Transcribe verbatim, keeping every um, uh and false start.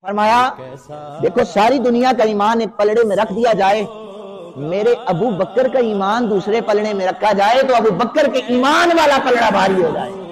फरमाया देखो सारी दुनिया का ईमान एक पलड़े में रख दिया जाए, मेरे अबू बकर का ईमान दूसरे पलड़े में रखा जाए तो अबू बकर के ईमान वाला पलड़ा भारी हो जाए।